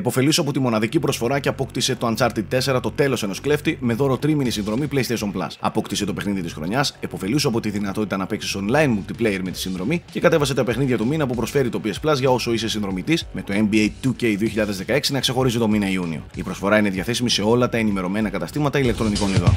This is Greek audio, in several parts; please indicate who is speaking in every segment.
Speaker 1: Εποφελήσου από τη μοναδική προσφορά και απόκτησε το Uncharted 4 το τέλος ενός κλέφτη με δώρο τρίμηνη συνδρομή PlayStation Plus. Απόκτησε το παιχνίδι της χρονιάς, εποφελήσου από τη δυνατότητα να παίξεις online multiplayer με τη συνδρομή και κατέβασε τα παιχνίδια του μήνα που προσφέρει το PS Plus για όσο είσαι συνδρομητής, με το NBA 2K 2016 να ξεχωρίζει το μήνα Ιούνιο. Η προσφορά είναι διαθέσιμη σε όλα τα ενημερωμένα καταστήματα ηλεκτρονικών ειδών.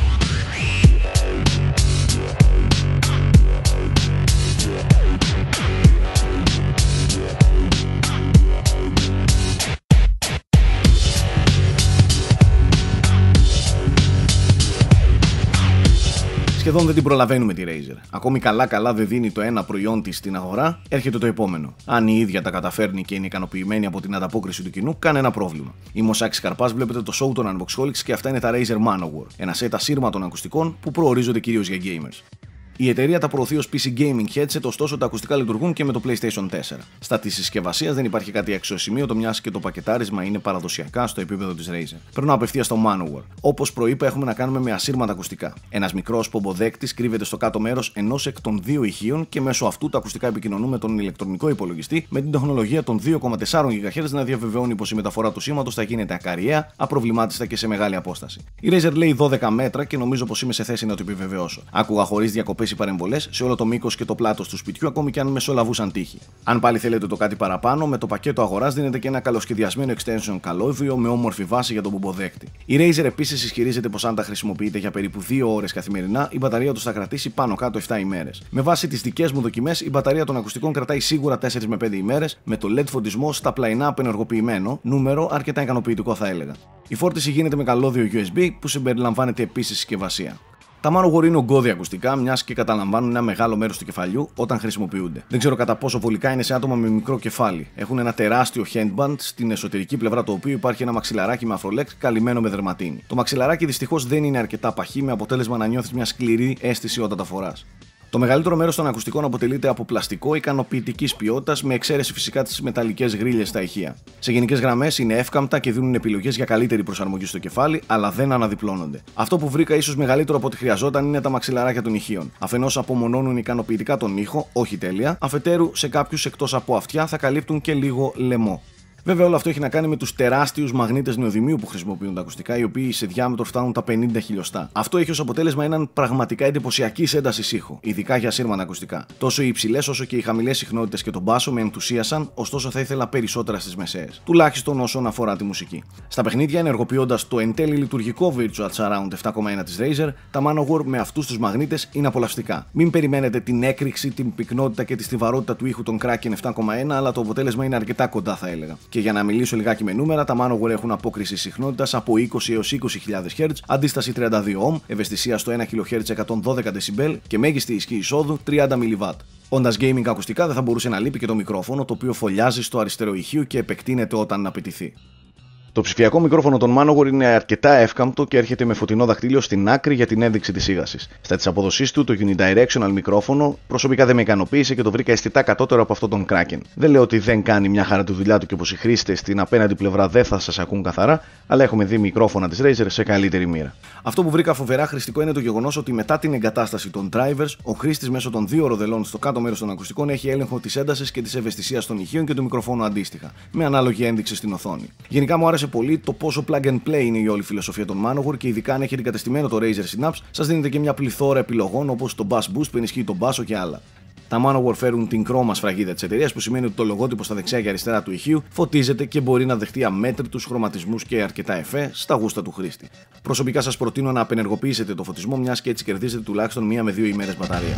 Speaker 1: Σχεδόν δεν την προλαβαίνουμε τη Razer. Ακόμη καλά δεν δίνει το ένα προϊόν της στην αγορά, έρχεται το επόμενο. Αν η ίδια τα καταφέρνει και είναι ικανοποιημένη από την ανταπόκριση του κοινού, κανένα πρόβλημα. Είμαι ο Σάκης Καρπάς, βλέπετε το show των Unboxholics και αυτά είναι τα Razer Manowar, ένα σετ ασύρματων ακουστικών που προορίζονται κυρίως για gamers. Η εταιρεία τα προωθεί ως PC gaming headset, ωστόσο τα ακουστικά λειτουργούν και με το PlayStation 4. Στα της συσκευασίας δεν υπάρχει κάτι αξιοσημείωτο, μιας και το πακετάρισμα είναι παραδοσιακά στο επίπεδο της Razer. Περνώ απευθείας στο Manowar. Όπως προείπα, έχουμε να κάνουμε με ασύρματα ακουστικά. Ένας μικρός πομποδέκτης κρύβεται στο κάτω μέρος ενός εκ των δύο ηχείων και μέσω αυτού τα ακουστικά επικοινωνούν με τον ηλεκτρονικό υπολογιστή με την τεχνολογία των 2,4 GHz να διαβεβαιώνει πως η μεταφορά του σήματος θα γίνεται ακαριαία, απροβλημάτιστα και σε μεγάλη απόσταση. Η Razer λέει 12 μέτρα και νομίζω πως είμαι σε θέση να το επιβεβαιώσω. Άκουγα χωρίς διακοπές οι παρεμβολές σε όλο το μήκος και το πλάτος του σπιτιού, ακόμη και αν μεσολαβούσαν τείχη. Αν πάλι θέλετε το κάτι παραπάνω, με το πακέτο αγοράς δίνεται και ένα καλοσχεδιασμένο extension καλώδιο με όμορφη βάση για τον πομποδέκτη. Η Razer επίσης ισχυρίζεται πως αν τα χρησιμοποιείτε για περίπου 2 ώρες καθημερινά, η μπαταρία του θα κρατήσει πάνω κάτω 7 ημέρες. Με βάση τις δικές μου δοκιμές, η μπαταρία των ακουστικών κρατάει σίγουρα 4 με 5 ημέρες, με το LED φωτισμό στα πλαϊνά απενεργοποιημένο, νούμερο αρκετά ικανοποιητικό θα έλεγα. Η φόρτιση γίνεται με καλώδιο USB που συμπεριλαμβάνεται επίσης συσκευασία. Τα Manowar είναι ογκώδια ακουστικά, μιας και καταλαμβάνουν ένα μεγάλο μέρος του κεφαλιού όταν χρησιμοποιούνται. Δεν ξέρω κατά πόσο βολικά είναι σε άτομα με μικρό κεφάλι. Έχουν ένα τεράστιο headband, στην εσωτερική πλευρά του οποίου υπάρχει ένα μαξιλαράκι με αφρολέξ καλυμμένο με δερματίνη. Το μαξιλαράκι δυστυχώς δεν είναι αρκετά παχύ, με αποτέλεσμα να νιώθεις μια σκληρή αίσθηση όταν τα φοράς. Το μεγαλύτερο μέρος των ακουστικών αποτελείται από πλαστικό ικανοποιητικής ποιότητας, με εξαίρεση φυσικά τις μεταλλικές γρίλες στα ηχεία. Σε γενικές γραμμές είναι εύκαμπτα και δίνουν επιλογές για καλύτερη προσαρμογή στο κεφάλι, αλλά δεν αναδιπλώνονται. Αυτό που βρήκα ίσως μεγαλύτερο από ό,τι χρειαζόταν είναι τα μαξιλαράκια των ηχείων. Αφενός απομονώνουν ικανοποιητικά τον ήχο, όχι τέλεια, αφετέρου σε κάποιους εκτός από αυτιά θα καλύπτουν και λίγο λαιμό. Βέβαια, όλο αυτό έχει να κάνει με τους τεράστιους μαγνήτες νεοδημείου που χρησιμοποιούν τα ακουστικά, οι οποίοι σε διάμετρο φτάνουν τα 50 χιλιοστά. Αυτό έχει ως αποτέλεσμα έναν πραγματικά εντυπωσιακής έντασης ήχου, ειδικά για ασύρματα ακουστικά. Τόσο οι υψηλές όσο και οι χαμηλές συχνότητες και τον μπάσο με ενθουσίασαν, ωστόσο θα ήθελα περισσότερα στις μεσαίες. Τουλάχιστον όσον αφορά τη μουσική. Στα παιχνίδια, ενεργοποιώντας το εν τέλει λειτουργικό Virtual Surround 7,1 της Razer, τα Manowar με αυτούς τους μαγνήτες είναι απολαυστικά. Μην περιμένετε την έκρηξη, την πυκνότητα και τη στιβαρότητα του ήχου των Kraken 7,1, αλλά το αποτέλεσμα είναι αρκετά κοντά, θα έλεγα. Και για να μιλήσω λιγάκι με νούμερα, τα Manowar έχουν απόκριση συχνότητας από 20 έως 20.000 Hz, αντίσταση 32 Ohm, ευαισθησία στο 1 kHz 112 dB και μέγιστη ισχύ εισόδου 30 mW. Όντας gaming ακουστικά, δεν θα μπορούσε να λείπει και το μικρόφωνο, το οποίο φωλιάζει στο αριστερό ηχείο και επεκτείνεται όταν απαιτηθεί. Το ψηφιακό μικρόφωνο των Manowar είναι αρκετά εύκαμπτο και έρχεται με φωτεινό δαχτύλιο στην άκρη για την ένδειξη της ήγασης. Στα της αποδοσής του, το unidirectional μικρόφωνο προσωπικά δεν με ικανοποίησε και το βρήκα αισθητά κατώτερο από αυτό τον Kraken. Δεν λέω ότι δεν κάνει μια χαρά τη δουλειά του και πως οι χρήστες στην απέναντι πλευρά δεν θα σας ακούν καθαρά, αλλά έχουμε δει μικρόφωνα της Razer σε καλύτερη μοίρα. Αυτό που βρήκα φοβερά χρηστικό είναι το γεγονός ότι μετά την εγκατάσταση των drivers, ο χρήστης μέσω των δύο ροδελών στο κάτω μέρος των ακουστικών έχει έλεγχο της έντασης και της ευαισθησίας των ηχείων και του μικροφόνου αντίστοιχα, με ανάλογη ένδειξη στην οθόνη. Γενικά μου άρεσε πολύ το πόσο plug and play είναι η όλη φιλοσοφία των Manowar και ειδικά αν έχετε εγκατεστημένο το Razer Synapse, σας δίνεται και μια πληθώρα επιλογών όπως το Bass Boost που ενισχύει τον μπάσο και άλλα. Τα Manowar φέρουν την κρόμα σφραγίδα της εταιρείας, που σημαίνει ότι το λογότυπο στα δεξιά και αριστερά του ηχείου φωτίζεται και μπορεί να δεχτεί αμέτρητους χρωματισμούς και αρκετά εφέ στα γούστα του χρήστη. Προσωπικά σας προτείνω να απενεργοποιήσετε το φωτισμό, μιας και έτσι κερδίζετε τουλάχιστον 1 με 2 ημέρες μπαταρίας.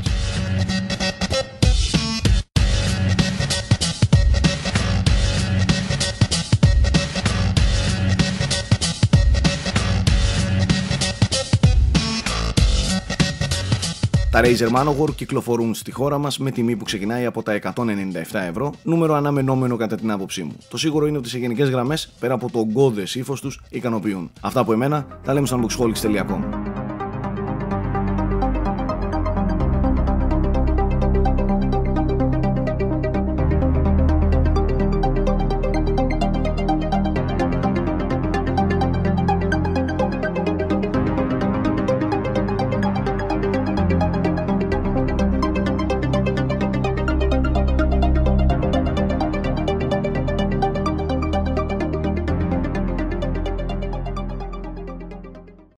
Speaker 1: Τα Razer Manowar κυκλοφορούν στη χώρα μας με τιμή που ξεκινάει από τα 197 ευρώ, νούμερο αναμενόμενο κατά την άποψή μου. Το σίγουρο είναι ότι σε γενικές γραμμές, πέρα από το ογκώδες ύφος τους, ικανοποιούν. Αυτά από εμένα, τα λέμε στο unboxholics.com.